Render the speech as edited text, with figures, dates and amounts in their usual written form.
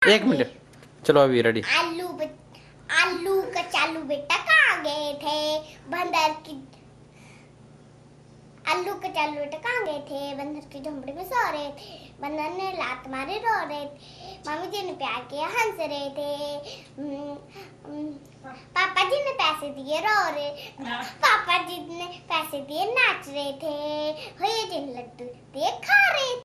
एक मिनट, चलो अभी रेडी। आलू कचालू बेटा कहाँ गए थे? बंदर की आलू कचालू बेटा कहाँ गए थे? बंदर की झोंपड़ी में सो रहे थे। बंदर ने लात मारे रो रहे थे। मम्मी जी ने प्यार किया हंस रहे थे। पापा जी ने पैसे दिए रो रहे। पापा जी ने पैसे दिए नाच रहे थे। भैया जी ने लड्डू दिए खा रहे थे।